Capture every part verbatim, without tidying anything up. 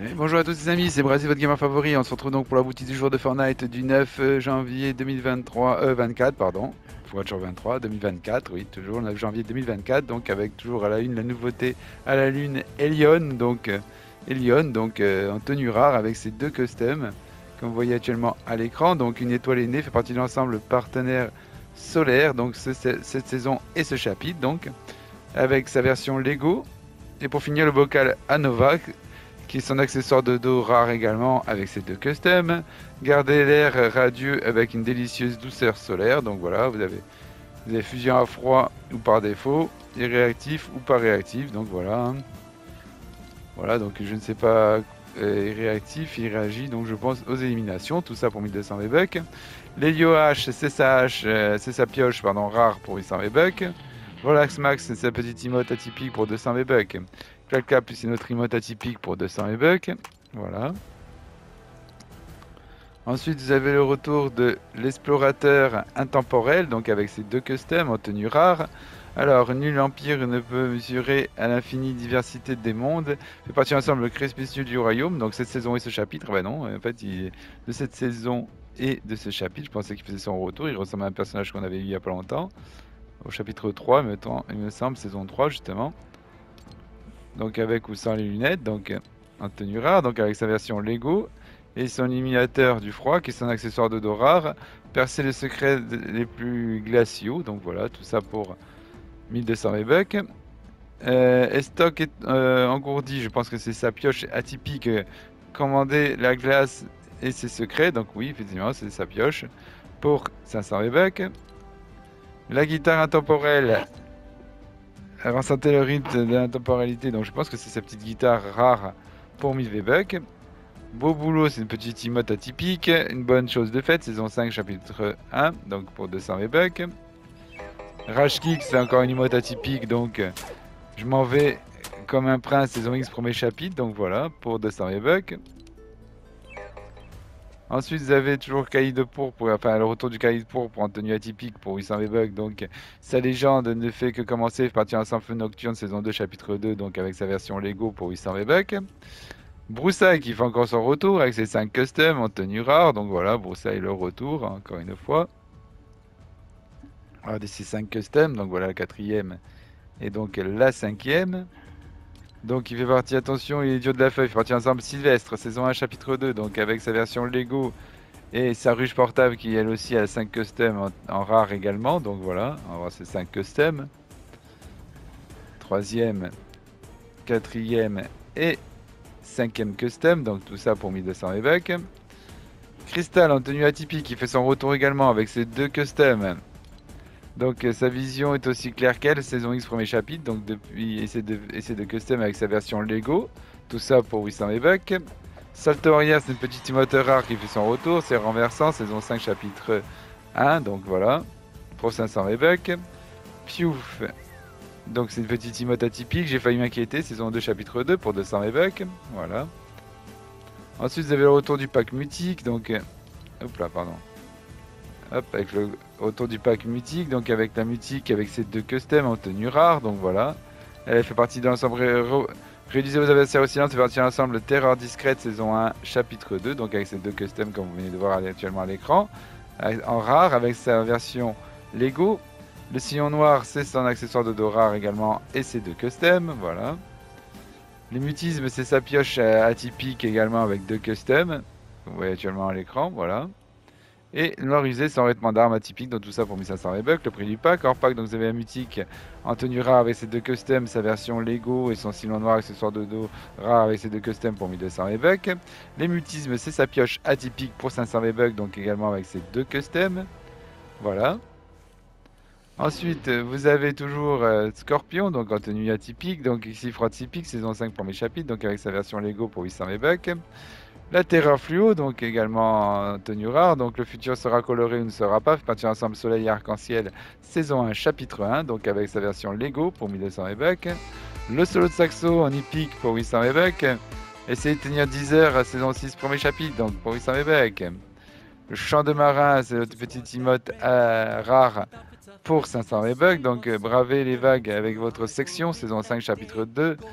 Et bonjour à tous les amis, c'est Brasil, votre gamer favori. On se retrouve donc pour la boutique du jour de Fortnite du neuf janvier deux mille vingt-trois, euh, vingt-quatre, pardon. Pour être toujours vingt-trois, deux mille vingt-quatre, oui, toujours le neuf janvier deux mille vingt-quatre. Donc avec toujours à la une la nouveauté à la lune Elion, donc euh, Elion, donc euh, en tenue rare avec ses deux customs, comme vous voyez actuellement à l'écran. Donc une étoile aînée fait partie de l'ensemble partenaire solaire, donc ce- ce- cette saison et ce chapitre, donc avec sa version Lego. Et pour finir, le bocal Anova, qui est son accessoire de dos rare également avec ses deux customs. Gardez l'air radieux avec une délicieuse douceur solaire. Donc voilà, vous avez, vous avez fusion à froid ou par défaut, et réactif ou pas réactif. Donc voilà. hein. Voilà, donc je ne sais pas, euh, réactif, il réagit donc je pense aux éliminations. Tout ça pour mille deux cents V-Bucks. L'Helio H, c'est sa hache, euh, c'est sa pioche, pardon, rare pour huit cents V-Bucks. Volax Max, c'est sa petite emote atypique pour deux cents V-Bucks. Clacap, c'est notre emote atypique pour deux cents V-Bucks. Voilà. Ensuite, vous avez le retour de l'explorateur intemporel, donc avec ses deux customs en tenue rare. Alors, nul empire ne peut mesurer à l'infinie diversité des mondes. Fait partie ensemble le crépuscule du royaume, donc cette saison et ce chapitre. Ben non, en fait, il est de cette saison et de ce chapitre. Je pensais qu'il faisait son retour. Il ressemble à un personnage qu'on avait vu il y a pas longtemps. Au chapitre trois, il me semble, saison trois, justement. Donc avec ou sans les lunettes, donc en tenue rare, donc avec sa version Lego et son éliminateur du froid qui est son accessoire de dos rare, percer les secrets les plus glaciaux, donc voilà, tout ça pour mille deux cents V-Bucks. Euh, Estoc est euh, engourdi, je pense que c'est sa pioche atypique, euh, commander la glace et ses secrets, donc oui, effectivement, c'est sa pioche, pour cinq cents V-Bucks. La guitare intemporelle, ressentir le rythme de l'intemporalité, donc je pense que c'est sa petite guitare rare pour mille V-Bucks. Beau boulot, c'est une petite emote atypique. Une bonne chose de faite, saison cinq, chapitre un, donc pour deux cents V-Bucks. Rage Kick, c'est encore une emote atypique, donc je m'en vais comme un prince, saison X, premier chapitre, donc voilà, pour deux cents V-Bucks. Ensuite, vous avez toujours Caïd de pourpre, enfin le retour du Caïd de pourpre en tenue atypique pour huit cents V-Bucks. Donc, sa légende ne fait que commencer, partir ensemble feu nocturne, saison deux, chapitre deux, donc avec sa version Lego pour huit cents V-Bucks. Broussailles qui fait encore son retour avec ses cinq customs en tenue rare. Donc voilà, Broussailles le retour, hein, encore une fois. Alors, de ces cinq customs, donc voilà la quatrième et donc la cinquième. Donc il fait partie, attention, il est idiot de la feuille, il fait partie ensemble Sylvestre, saison un, chapitre deux, donc avec sa version Lego et sa ruche portable qui elle aussi a cinq customs en, en rare également. Donc voilà, on va voir ces cinq customs. Troisième, quatrième et cinquième custom, donc tout ça pour mille deux cents V-Bucks. Crystal en tenue atypique qui fait son retour également avec ses deux customs. Donc euh, sa vision est aussi claire qu'elle, saison X premier chapitre, donc depuis essayer de, essayer de custom avec sa version Lego, tout ça pour huit cents V-Bucks. Saltoria, c'est une petite emote rare qui fait son retour, c'est renversant, saison cinq chapitre un, donc voilà, pour cinq cents V-Bucks. Piouf, donc c'est une petite emote atypique, j'ai failli m'inquiéter, saison deux chapitre deux pour deux cents V-Bucks, voilà. Ensuite vous avez le retour du pack mutique, donc... Hop là, pardon. Hop, avec le retour du pack mutique, donc avec la mutique, avec ses deux customs en tenue rare, donc voilà. Elle fait partie de l'ensemble. Ré réalisez vos adversaires au silence, c'est partie de l'ensemble Terreur discrète, saison un, chapitre deux, donc avec ses deux customs comme vous venez de voir actuellement à l'écran. En rare, avec sa version Lego. Le sillon noir, c'est son accessoire de dos rare également, et ses deux customs, voilà. Les mutismes, c'est sa pioche atypique également avec deux customs. Vous voyez actuellement à l'écran, voilà. Et noir usé sans vêtements d'armes atypique, donc tout ça pour mille cinq cents V-Bucks. Le prix du pack, hors pack, donc vous avez un mutique en tenue rare avec ses deux customs, sa version Lego et son sillon noir accessoire de dos rare avec ses deux customs pour mille deux cents V-Bucks. Les mutismes, c'est sa pioche atypique pour cinq cents V-Bucks, donc également avec ses deux customs. Voilà. Ensuite, vous avez toujours euh, Scorpion, donc en tenue atypique, donc ici froid atypique, saison cinq premier chapitre, donc avec sa version Lego pour huit cents V-Bucks. La terreur fluo, donc également en tenue rare, donc le futur sera coloré ou ne sera pas, fait partie ensemble soleil et arc-en-ciel, saison un, chapitre un, donc avec sa version Lego pour mille deux cents V-Bucks. Le solo de saxo en hippique pour huit cents V-Bucks. Essayez de tenir dix heures, saison six, premier chapitre, donc pour huit cents V-Bucks. Le chant de marin, c'est notre petite emote euh, rare pour cinq cents V-Bucks, donc euh, bravez les vagues avec votre section, saison cinq, chapitre deux.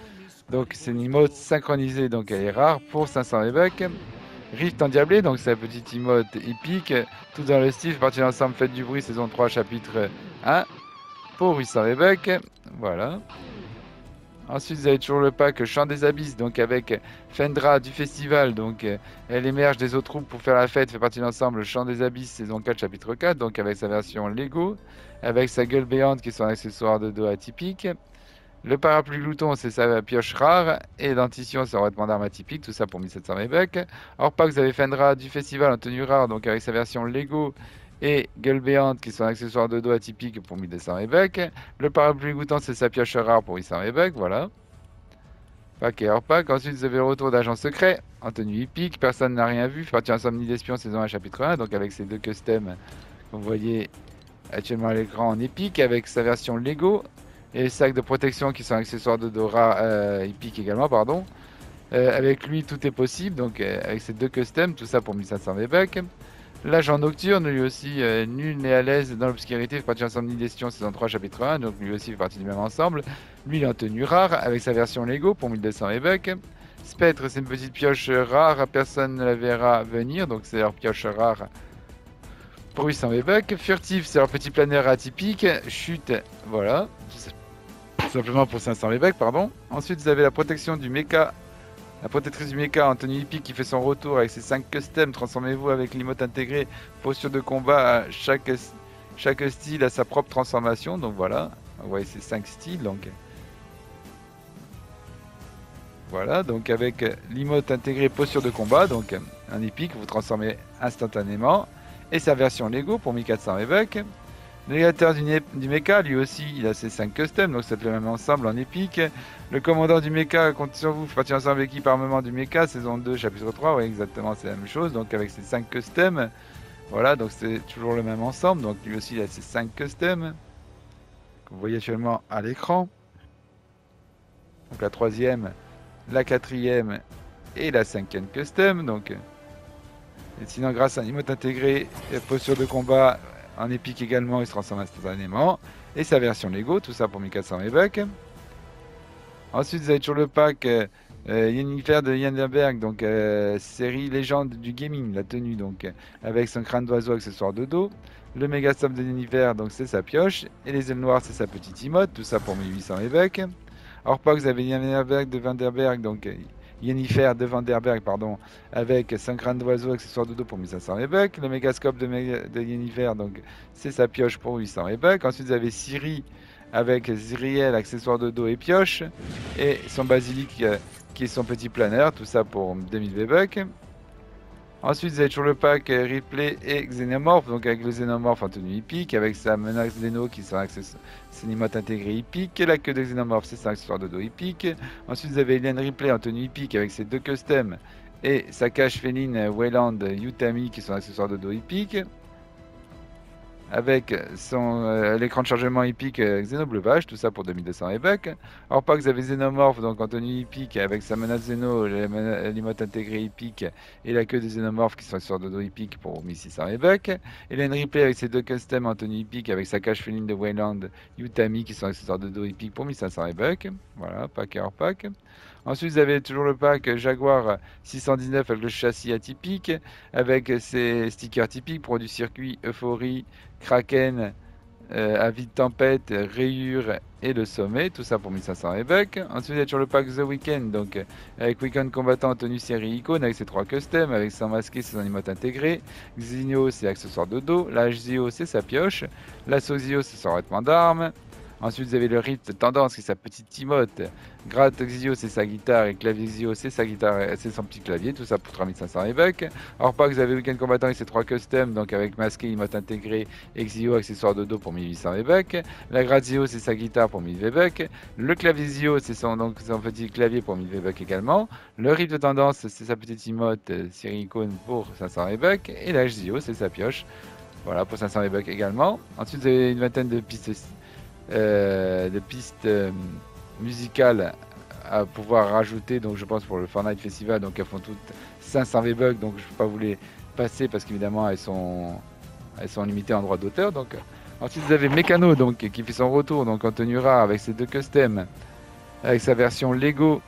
Donc c'est une emote synchronisée, donc elle est rare pour cinq cents V-Bucks. Rift endiablé, donc c'est la petite emote épique. Tout dans le style, partie ensemble, faites du bruit, saison trois, chapitre un. Pour huit cents V-Bucks. Voilà. Ensuite, vous avez toujours le pack Chant des Abysses, donc avec Fendra du festival. Donc, euh, elle émerge des autres troupes pour faire la fête, fait partie de l'ensemble Chant des Abysses, saison quatre, chapitre quatre, donc avec sa version Lego, avec sa gueule béante qui est son accessoire de dos atypique. Le parapluie glouton, c'est sa pioche rare, et dentition, c'est un revêtement d'armes atypique, tout ça pour mille sept cents V-Bucks. Hors pack, vous avez Fendra du festival en tenue rare, donc avec sa version Lego, et gueule béante qui sont accessoires de dos atypiques pour mille deux cents V-Bucks. Le parapluie goûtant, c'est sa pioche rare pour huit cents V-Bucks, voilà. Pack et hors pack. Ensuite, vous avez le retour d'agent secret en tenue hippique. Personne n'a rien vu. Partie Insomnie d'Espion, saison un, chapitre un. Donc avec ces deux customs que vous voyez actuellement à l'écran en épique, avec sa version Lego. Et les sacs de protection qui sont accessoires de Dora euh, hippique également, pardon. Euh, avec lui, tout est possible. Donc euh, avec ces deux customs, tout ça pour mille cinq cents V-Bucks. L'agent nocturne, lui aussi, euh, nul n'est à l'aise dans l'obscurité, fait partie Insomnie d'Espion, saison trois, chapitre un, donc lui aussi fait partie du même ensemble. Lui, il est en tenue rare, avec sa version Lego pour mille deux cents V-Bucks. Spectre, c'est une petite pioche rare, personne ne la verra venir, donc c'est leur pioche rare pour huit cents V-Bucks. Furtif, c'est leur petit planeur atypique. Chute, voilà, tout simplement pour cinq cents V-Bucks, pardon. Ensuite, vous avez la protection du mecha. La protectrice du mecha en tenue hippique qui fait son retour avec ses cinq customs. Transformez-vous avec l'emote intégrée. Posture de combat. Chaque, chaque style a sa propre transformation. Donc voilà. Vous voyez ces cinq styles. Donc voilà. Donc avec l'emote intégrée posture de combat. Donc un hippique, vous transformez instantanément. Et sa version Lego pour mille quatre cents V-Bucks. Le navigateur du, du mecha, lui aussi, il a ses cinq customs, donc ça fait le même ensemble en épique. Le commandant du mecha compte sur vous, partie ensemble équipe armement du mecha, saison deux, chapitre trois, oui, exactement, c'est la même chose, donc avec ses cinq customs. Voilà, donc c'est toujours le même ensemble, donc lui aussi, il a ses cinq customs, que vous voyez actuellement à l'écran. Donc la troisième, la quatrième et la cinquième custom, donc... Et sinon, grâce à un emote intégré, posture de combat... En épique également, il se transforme instantanément. Et sa version Lego, tout ça pour mille quatre cents V-Bucks. Ensuite, vous avez toujours le pack euh, Yennefer de Yenneberg, donc euh, série légende du gaming, la tenue, donc avec son crâne d'oiseau, accessoire de dos. Le méga stop de Yennefer, donc c'est sa pioche. Et les ailes noires, c'est sa petite emote, tout ça pour mille huit cents V-Bucks. Hors pack, vous avez Yenneberg de Vanderberg, donc Yennefer de Vanderberg, pardon, avec cinq crânes d'oiseau, accessoire de dos pour mille cinq cents V-Bucks. Le mégascope de, de Yennefer, donc c'est sa pioche pour huit cents V-Bucks. Ensuite, vous avez Ciri avec Ziriel, accessoire de dos et pioche. Et son basilic euh, qui est son petit planeur, tout ça pour deux mille V-Bucks. Ensuite, vous avez toujours le pack euh, Replay et Xenomorph, donc avec le Xenomorph en tenue hippique, avec sa menace Zeno qui sera ses emotes intégrées hippique, et la queue de Xenomorph, c'est son accessoire de dos hippique. Ensuite, vous avez Alien Replay en tenue hippique avec ses deux customs et sa cache féline Wayland Utami qui sont accessoires de dos hippique. Avec son euh, l'écran de chargement hippique euh, Xenoblevage, tout ça pour deux mille deux cents V-Bucks. Alors pas que vous avez Xenomorph, donc en tenue hippique, avec sa menace Xeno, l'emote intégrée hippique et la queue des Xenomorphes qui sont sur de dos hippique pour mille six cents V-Bucks. Hélène Ripley avec ses deux customs en tenue hippique, avec sa cache féline de Wayland Utami qui sont accessoires de dos hippique pour mille cinq cents V-Bucks. Voilà, pack et hors pack. Ensuite, vous avez toujours le pack Jaguar six cent dix-neuf avec le châssis atypique, avec ses stickers typiques, produits circuit, euphorie, Kraken, euh, avis de tempête, rayure et le sommet, tout ça pour mille cinq cents V-Bucks. Ensuite, il y a toujours le pack The Weekend, donc avec Weekend combattant en tenue série icône, avec ses trois customs, avec son masqué, ses animates intégrés. Xenio, c'est accessoire de dos. La Zio, c'est sa pioche. La Sozio, c'est son revêtement d'armes. Ensuite, vous avez le Rift Tendance qui est sa petite Timote. Grat Xio, c'est sa guitare. Et Clavier Xio, c'est sa guitare, c'est son petit clavier. Tout ça pour trois mille cinq cents V-Bucks. Alors, pas que vous avez Weekend Combattant avec ses trois customs. Donc, avec masqué, emote intégré. Et Xio, accessoire de dos pour mille huit cents V-Bucks. La Grat Xio, c'est sa guitare pour mille V-Bucks. Le Clavier Xio, c'est son, donc, son petit clavier pour mille V-Bucks également. Le Rift Tendance, c'est sa petite emote série icône pour cinq cents V-Bucks. Et la Xio, c'est sa pioche. Voilà, pour cinq cents V-Bucks également. Ensuite, vous avez une vingtaine de pistes. Euh, de pistes euh, musicales à pouvoir rajouter, donc je pense pour le Fortnite Festival, donc elles font toutes cinq cents V-Bucks, donc je ne peux pas vous les passer parce qu'évidemment elles sont elles sont limitées en droit d'auteur. Donc ensuite vous avez Mécano, donc qui fait son retour, donc en tenue rare avec ses deux customs, avec sa version Lego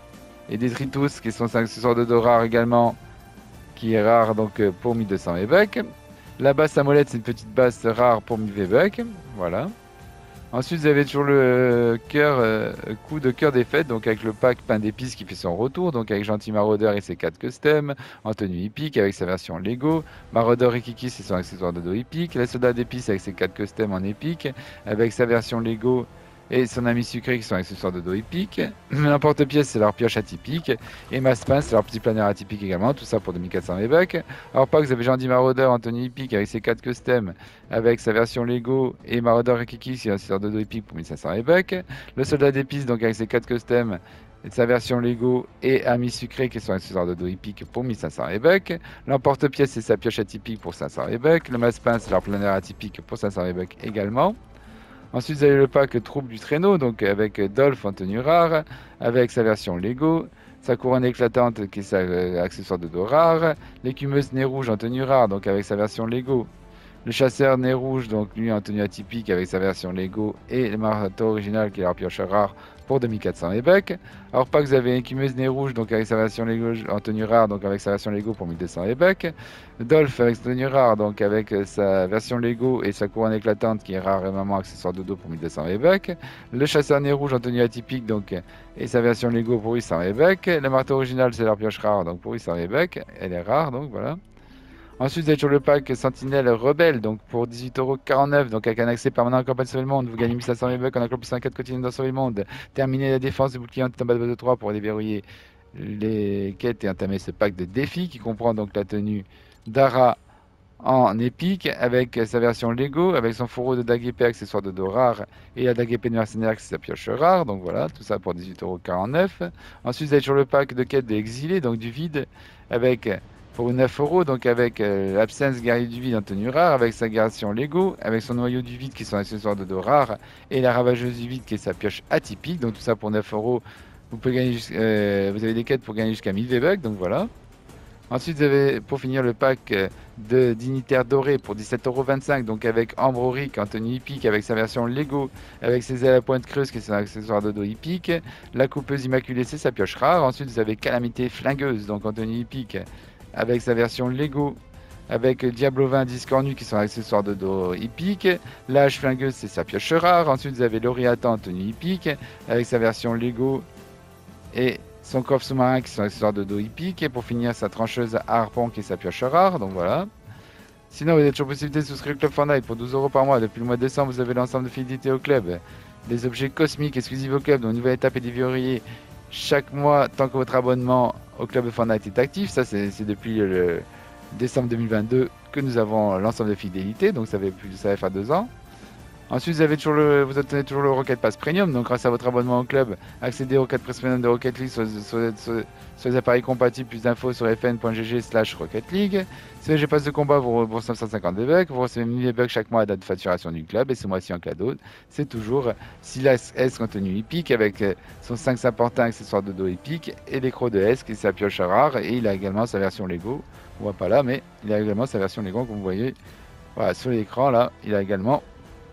et Détritus qui sont cinq accessoires de dos rares également, qui est rare donc euh, pour mille deux cents V-Bucks. La basse à molette, c'est une petite basse rare pour mille V-Bucks. Voilà. Ensuite, vous avez toujours le cœur, euh, coup de cœur des fêtes, donc avec le pack pain d'épices qui fait son retour, donc avec Gentil Maraudeur et ses quatre customs, en tenue hippique avec sa version Lego, Maraudeur et Kiki c'est son accessoire de dos hippique, la soldat d'épices avec ses quatre customs en épique, avec sa version Lego et son ami sucré qui sont accessoires de dos hippique. L'emporte-pièce c'est leur pioche atypique, et Maspin c'est leur petit planeur atypique également, tout ça pour deux mille quatre cents V-Bucks. Alors pas que vous avez Gentil Maraudeur en tenue hippique avec ses quatre customs, avec sa version Lego et Maraudeur et Kiki c'est un accessoire de dos hippique pour mille cinq cents V-Bucks. Le soldat d'épices donc avec ses quatre customs et sa version Lego et Ami Sucré qui sont accessoires de dos hippique pour mille cinq cents V-Bucks. L'emporte-pièce c'est sa pioche atypique pour cinq cents V-Bucks. Le Maspin c'est leur planeur atypique pour cinq cents V-Bucks également. Ensuite, vous avez le pack Troupe du Traîneau, donc avec Dolph en tenue rare, avec sa version Lego, sa couronne éclatante qui est sa euh, accessoire de dos rare, l'écumeuse nez rouge en tenue rare, donc avec sa version Lego, le chasseur nez rouge, donc lui en tenue atypique avec sa version Lego, et le marteau original qui est leur pioche rare pour deux mille quatre cents V-Bucks. Alors pas que vous avez l'écumeuse nez rouge, donc avec sa version Lego en tenue rare, donc avec sa version Lego pour mille deux cents V-Bucks. Dolph avec sa tenue rare, donc avec sa version Lego et sa couronne éclatante qui est rare et vraiment accessoire de dos pour mille deux cents V-Bucks. Le chasseur nez rouge en tenue atypique, donc et sa version Lego pour huit cents V-Bucks. Le marteau original c'est leur pioche rare, donc pour huit cents V-Bucks. Elle est rare, donc voilà. Ensuite, vous avez toujours le pack Sentinelle Rebelle, donc pour dix-huit euros quarante-neuf, donc avec un accès permanent en campagne Sauver le Monde. Vous gagnez mille cinq cents V-Bucks en accomplissant quatre quotidiennes dans Sauver le Monde. Terminez la défense du bouclier en bas de base de trois pour déverrouiller les quêtes et entamer ce pack de défis qui comprend donc la tenue d'Ara en épique avec sa version Lego, avec son fourreau de dague épée accessoire de dos rare et la dague épée de mercenaire qui est sa pioche rare. Donc voilà, tout ça pour dix-huit euros quarante-neuf. Ensuite, vous avez toujours le pack de quête de exilés, donc du vide, avec pour neuf euros, donc avec euh, l'Absence guerrier du vide en tenue rare, avec sa version Lego, avec son noyau du vide qui est son accessoire de dos rare, et la ravageuse du vide qui est sa pioche atypique. Donc tout ça pour neuf euros. Vous pouvez gagner, euh, vous avez des quêtes pour gagner jusqu'à mille V-Bucks, donc voilà. Ensuite, vous avez pour finir le pack de dignitaires dorés pour dix-sept euros vingt-cinq, donc avec Ambre Auric en tenue hippique, avec sa version Lego, avec ses ailes à pointe creuse qui est son accessoire de dos hippique. La coupeuse immaculée, c'est sa pioche rare. Ensuite, vous avez Calamité Flingueuse, donc en tenue hippique, avec sa version Lego, avec Diablovin Discornu qui sont accessoires de dos hippique. L'âge Flingueuse, c'est sa pioche rare. Ensuite, vous avez Loriata en tenue hippique, avec sa version Lego et son coffre sous-marin qui sont accessoires de dos hippique. Et pour finir, sa trancheuse à harpon qui est sa pioche rare. Donc voilà. Sinon, vous avez toujours possibilité de souscrire au Club Fortnite pour douze euros par mois. Depuis le mois de décembre, vous avez l'ensemble de fidélité au club. Des objets cosmiques exclusifs au club, dont une nouvelle étape et des février chaque mois tant que votre abonnement au club de Fortnite est actif. Ça, c'est depuis le décembre deux mille vingt-deux que nous avons l'ensemble de fidélité. Donc ça fait plus, ça va faire deux ans. Ensuite, vous, avez toujours le, vous obtenez toujours le Rocket Pass Premium. Donc grâce à votre abonnement au club, accédez au Rocket Pass Premium de Rocket League sur, sur, sur, sur les appareils compatibles. Plus d'infos sur fn.gg slash Rocket League. Si j'ai passe de combat, vous remboursez neuf cent cinquante V-Bucks. Vous recevez mille V-Bucks chaque mois à date de facturation du club. Et ce mois-ci en cadeau, c'est toujours Silas S contenu hippique avec son cinq cents portants accessoires de dos hippique et l'écro de S qui est sa pioche rare. Et il a également sa version Lego. On voit pas là, mais il a également sa version Lego comme vous voyez. Voilà, sur l'écran là, il a également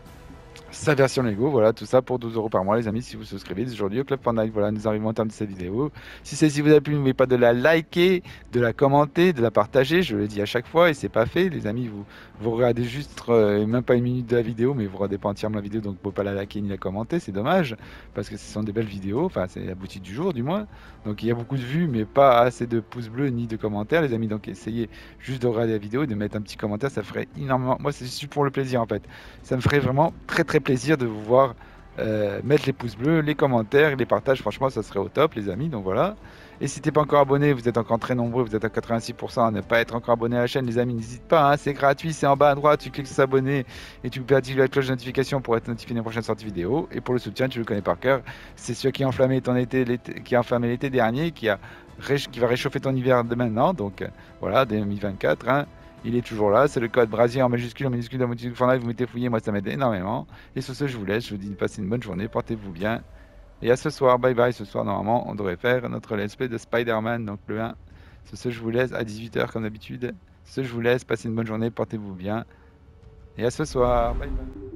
sa version Lego. Voilà, tout ça pour douze euros par mois, les amis, si vous souscrivez aujourd'hui au Club Fortnite. Voilà, nous arrivons au terme de cette vidéo. Si celle-ci vous a plu, n'oubliez pas de la liker, de la commenter, de la partager. Je le dis à chaque fois et c'est pas fait, les amis. Vous, vous regardez juste euh, même pas une minute de la vidéo, mais vous regardez pas entièrement la vidéo, donc vous ne pouvez pas la liker ni la commenter. C'est dommage parce que ce sont des belles vidéos. Enfin, c'est la boutique du jour, du moins. Donc il y a beaucoup de vues, mais pas assez de pouces bleus ni de commentaires, les amis. Donc essayez juste de regarder la vidéo et de mettre un petit commentaire. Ça ferait énormément. Moi, c'est juste pour le plaisir en fait. Ça me ferait vraiment très très plaisir de vous voir euh, mettre les pouces bleus, les commentaires, les partages. Franchement, ça serait au top, les amis. Donc voilà. Et si t'es pas encore abonné, vous êtes encore très nombreux, vous êtes à quatre-vingt-six pour cent à ne pas être encore abonné à la chaîne, les amis, n'hésite pas, hein, c'est gratuit, c'est en bas à droite, tu cliques sur s'abonner et tu peux activer la cloche de notification pour être notifié des prochaines sorties vidéo. Et pour le soutien, tu le connais par cœur, c'est celui qui a enflammé ton été, qui a enflammé l'été dernier, qui a qui va réchauffer ton hiver de maintenant. Donc euh, voilà, deux mille vingt-quatre, hein. Il est toujours là, c'est le code Brasier en majuscule, en minuscule, dans mon Fortnite, vous mettez fouillé, moi ça m'aide énormément. Et sur ce, je vous laisse, je vous dis de passer une bonne journée, portez-vous bien. Et à ce soir, bye bye, ce soir normalement, on devrait faire notre let's play de Spider-Man, donc le un. Sur ce, je vous laisse à dix-huit heures comme d'habitude. Sur ce, je vous laisse, passez une bonne journée, portez-vous bien. Et à ce soir, bye bye.